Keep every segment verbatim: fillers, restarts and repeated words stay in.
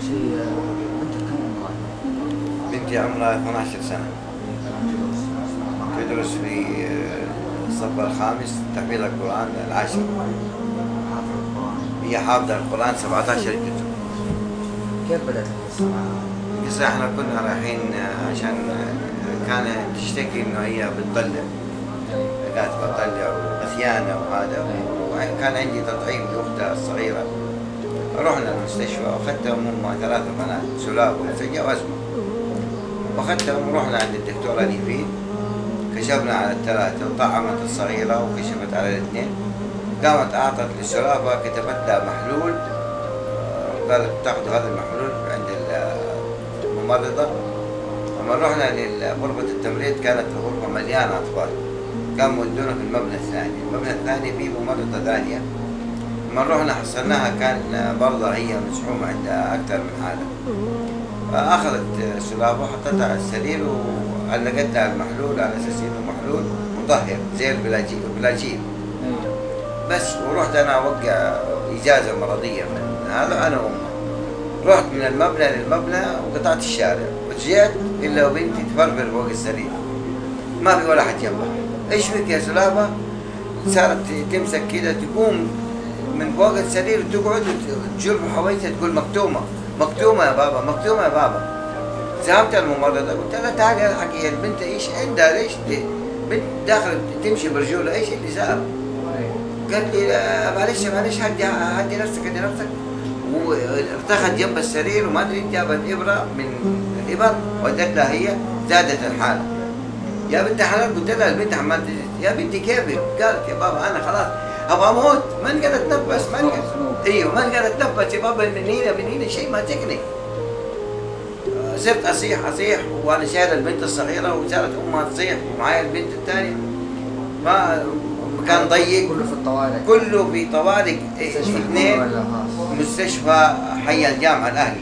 بنتك كم عمرها؟ بنتي عمرها اثني عشر سنة، تدرس في الصف الخامس تحفيظ القرآن العاشر. حافظ القرآن. هي حافظة القرآن سبعة عشر جزء. كيف بدأت القصة؟ القصة احنا كنا رايحين عشان كانت تشتكي انه هي بتطلع، كانت بتطلع وغثيانة وهذا، وكان عندي تطعيم لاختها الصغيرة. رحنا المستشفى واخذتهم هم ثلاثة بنات سلاب وانفجاء وازمة، واخذتهم ورحنا عند الدكتورة نيفين، كشفنا على الثلاثة وطعمت الصغيرة وكشفت على الاثنين. قامت اعطت للسلابة، كتبت لها محلول، قالت تاخذوا هذا المحلول عند الممرضة. لما رحنا لغرفة التمريض كانت الغرفة مليانة أطفال، قاموا ودونا في المبنى الثاني، المبنى الثاني فيه ممرضة ثانية. لما رحنا حصلناها كان برضه هي مزحومة عندها أكثر من حالة. فأخذت سلابة وحطتها على السرير وعلقت لها المحلول على أساس إنه محلول مطهر زي البلاجين. بس ورحت أنا أوقع إجازة مرضية من هذا أنا وأمه. رحت من المبنى للمبنى وقطعت الشارع ورجعت إلا وبنتي تفرفر فوق السرير، ما في ولا حد جنبها. إيش فيك يا سلابة؟ صارت تمسك كده تقوم من فوق السرير وتقعد وتجر حويتها تقول مكتومة مكتومة يا بابا مكتومة يا بابا. سألت الممرضة قلت لها تعالي الحقي يا البنت ايش عندها، ليش بنت داخل تمشي برجولها ايش اللي صار؟ قالت لي معلش معلش هدي هدي نفسك هدي نفسك. وارتخت جنب السرير وما ادري جابت ابره من الابر ودت لها هي، زادت الحاله. يا بنت حلال قلت لها البنت عمال يا بنتي كيفك؟ قالت يا بابا انا خلاص ابغى اموت، ما نقدر اتنفس ما نقدر. ايوه ما نقدر اتنفس يا بابا، من هنا من هنا شيء ماسكني. صرت اصيح اصيح وانا شايل البنت الصغيره وصارت امها تصيح ومعايا البنت الثانيه. فمكان ضيق كله في الطوارئ. كله في طوارئ اثنين، مستشفى حي الجامعه الاهلي.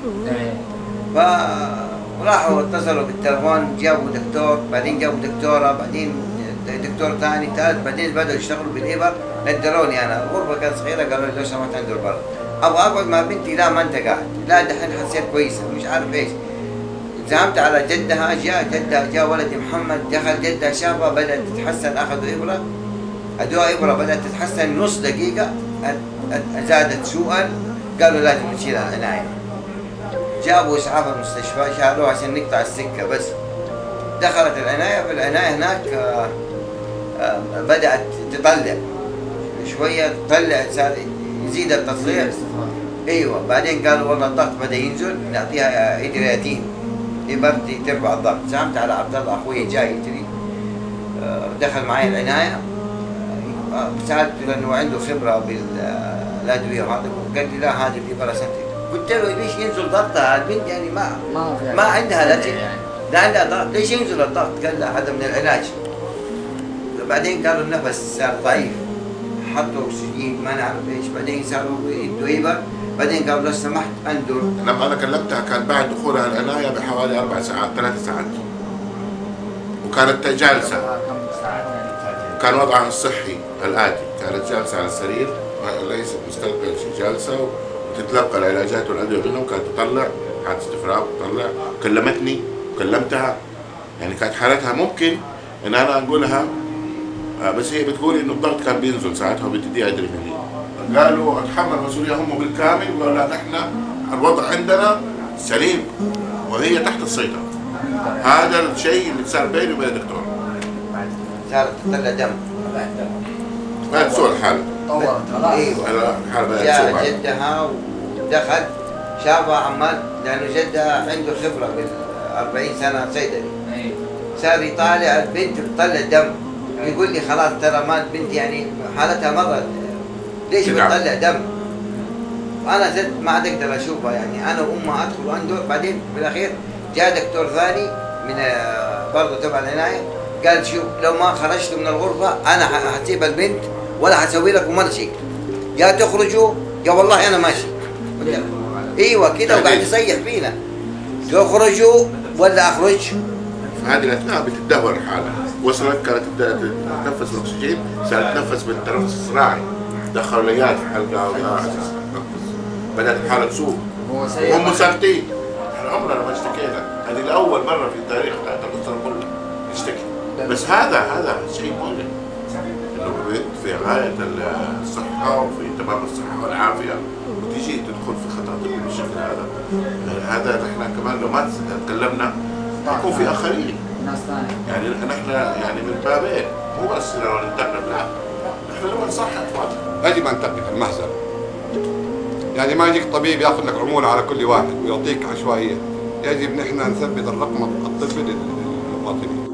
فراحوا اتصلوا بالتلفون جابوا دكتور، بعدين جابوا دكتوره، بعدين دكتور ثاني ثالث، بعدين بدأوا يشتغلوا بالإبر. ندروني أنا، الغرفة كانت صغيرة، قالوا لي لو سمحت عند برا أبغى أقعد مع بنتي. لا ما أنت قاعد، لا دحين حسيت كويسة مش عارف إيش. زعمت على جدها، جاء جدها جاء ولدي محمد دخل جدها شافها بدأت تتحسن، أخذوا إبرة أدوها إبرة بدأت تتحسن نص دقيقة زادت سوءا، قالوا لازم نشيلها العناية. جابوا إسعاف المستشفى شالوها عشان نقطع السكة بس. دخلت العناية، في العناية هناك آآ آآ بدأت تطلع شوية، تطلع صار يزيد التطليع. ايوه بعدين قالوا والله الضغط بدأ ينزل نعطيها ادرياتين إبرتي ترفع الضغط. زعمت على عبد الله اخوي جاي يجري، دخل معي العناية، سألته لأنه عنده خبرة بالأدوية وهذا، قال لي لا هذه الإبرة سنتي. قلت له ليش ينزل ضغطها البنت يعني ما ما, ما عندها لجن ده عندها ضغط، ليش ينزل الضغط؟ قال لا هذا من العلاج. بعدين قالوا النفس صار ضعيف، حطوا اكسجين ما نعرف ايش، بعدين صاروا يدوا إبر، بعدين قالوا لو سمحت اندر. لما انا كلمتها كان بعد دخولها العناية بحوالي اربع ساعات ثلاث ساعات، وكانت جالسة. كان وضعها الصحي الآتي، كانت جالسة على السرير ليست مستلقية شيء، جالسة وتتلقى العلاجات والأدوية منهم، كانت تطلع حادث استفراغ تطلع. كلمتني وكلمتها، يعني كانت حالتها ممكن ان انا اقولها، بس هي بتقول انه الضغط كان بينزل ساعتها وبتديها ادرينالين. قالوا اتحمل المسؤوليه هم بالكامل، وقالوا لا نحن الوضع عندنا سليم وهي تحت السيطره. هذا الشيء اللي صار بيني وبين الدكتور. صارت تطلع دم ما تسوى الحاله. طورت خلاص. ايوه الحاله جاء جدها ودخل شافها عمال، لانه جدها عنده خبره بال أربعين سنه صيدلي. صار يطالع البنت بتطلع دم، يقول لي خلاص ترى ما البنت يعني حالتها مره ليش بتطلع دم؟ وانا زدت ما عاد اقدر اشوفها، يعني انا وامها ادخل واندور. بعدين بالاخير جاء دكتور ثاني من برضه تبع العنايه، قال شوف لو ما خرجت من الغرفه انا حسيب البنت ولا حسوي لكم ولا شيء، يا تخرجوا يا والله انا ماشي. ايوه كده وقاعد يصيح فينا، تخرجوا ولا اخرج. في هذه الاثناء بتتدهور الحاله، وصلت كانت تتنفس بالاكسجين، صارت تتنفس بالتنفس الصناعي، دخلوا ليات في حلقها ولا بدات الحاله تسوء. هو سيء. هم ساكتين. احنا عمرنا ما اشتكينا، هذه الأول مرة في التاريخ بتاعت الأسرة كلها نشتكي. بس هذا هذا شيء مؤلم. إنه بنت في غاية الصحة وفي تمام الصحة والعافية وتيجي تدخل في خطر بالشكل هذا. هذا نحن كمان لو ما تكلمنا يكون في آخرين. ناس ثانية. يعني نحن يعني من بابين، مو بس لو ننتقد، لا. نحن لو نصحح يجب أن تقف المهزلة. يعني ما يجيك طبيب ياخذ لك عمولة على كل واحد ويعطيك عشوائية. يجب نحن نثبت الرقم الطبي للمواطنين.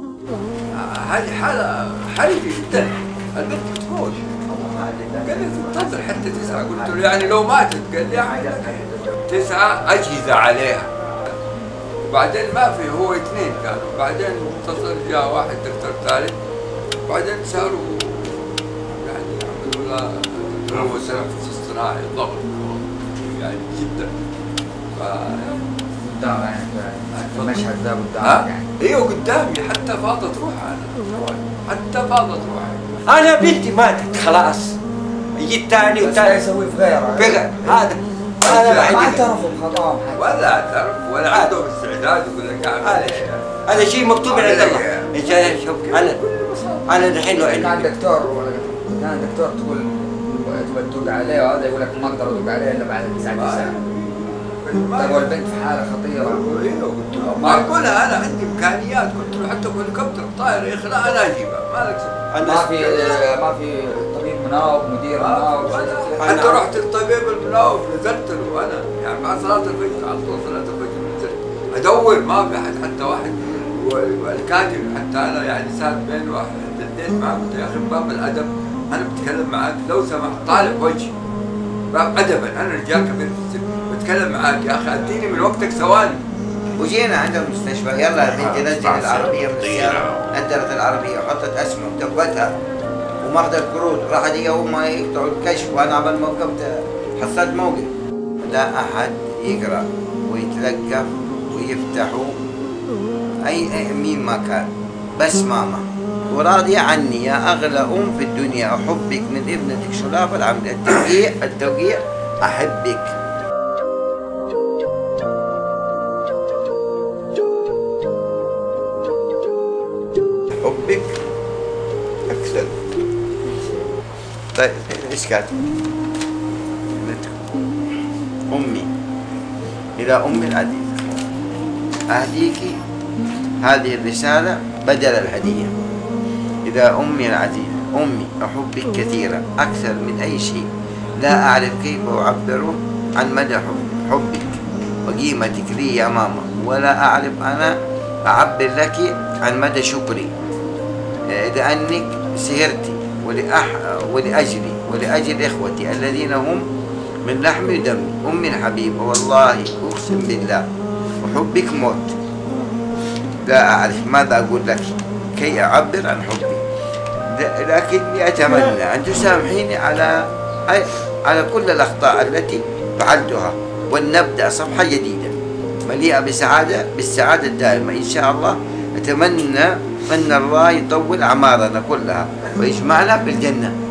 هذه حالة حرجة جدا، البنت بتموت. قال لي تنتظر حتى تسعة، قلت له يعني لو ماتت، قال لي يعني تسعة أجهزة عليها. وبعدين ما في، هو اثنين كانوا، بعدين اتصل جاء واحد دكتور ثالث، بعدين صاروا يعني يعملوا له تلوث تنفس اصطناعي ضغط يعني جدا. ف قدام يعني المشهد ده قدام يعني. ايوه قدامي، حتى فاضت روحها انا، حتى فاضت روحها. انا بنتي ماتت خلاص، جيت ثاني وثالث يسوي في غيره. في غير هذا انا ما ما اعترفوا بخطاهم ولا اعترف ولا عندهم استعداد يقول لك هذا هذا شيء مكتوب عند الله. انت شوف انا انا دحين لو كان عندي دكتور ولا كان دكتور تقول تبغى تدق عليه وهذا يقول لك ما اقدر ادق عليه الا بعد تسعة ساعات. طيب والبنت في حاله خطيره. ايوه قلت له ما اقولها انا عندي امكانيات، قلت له حتى بهليكوبتر طاير يا اخي لا انا اجيبها ما لك ما في ما في طبيب مناوب مدير مناوب. حتى رحت للطبيب المناوب نزلت له انا يعني بعد صلاه الفجر على طول صلاه الفجر نزلت ادور ما في احد حتى واحد والكاتب حتى انا يعني سال بين واحد بديت معه قلت يا اخي باب الادب انا بتكلم معاك لو سمحت طالب وجهي باب ادبا انا رجال كبير في السن بتكلم معاك يا اخي اديني من وقتك ثواني. وجينا عند المستشفى يلا يا بنتي نزل العربيه من السياره، ندرت العربيه وحطت اسمه ودبتها وماخذت قروض، راحت هي وامها يقطعوا الكشف وانا عبال ما وقفت حصلت موقف. لا احد يقرا ويتلقف ويفتحوا اي, أي مين ما كان بس ماما وراضيه عني يا اغلى ام في الدنيا احبك من ابنتك شرافه العمل التوقيع التوقيع احبك. حبك أكثر. طيب إيش كاتب؟ أمي إلى أمي العزيزة أهديك هذه الرسالة بدل الهدية. إلى أمي العزيزة أمي أحبك كثيرا أكثر من أي شيء، لا أعرف كيف أعبره عن مدى حبك وقيمتك لي يا ماما، ولا أعرف أنا أعبر لك عن مدى شكري لأنك سهرتي ولأح... ولأجلي ولأجل إخوتي الذين هم من لحمي ودمي. أمي الحبيبة والله أقسم بالله وحبك موت، لا أعرف ماذا أقول لك كي أعبر عن حبي، لكني أتمنى أن تسامحيني على على كل الأخطاء التي فعلتها، ولنبدأ صفحة جديدة مليئة بسعادة بالسعادة الدائمة إن شاء الله. أتمنى أن الله يطول أعمارنا كلها ويجمعنا بالجنة.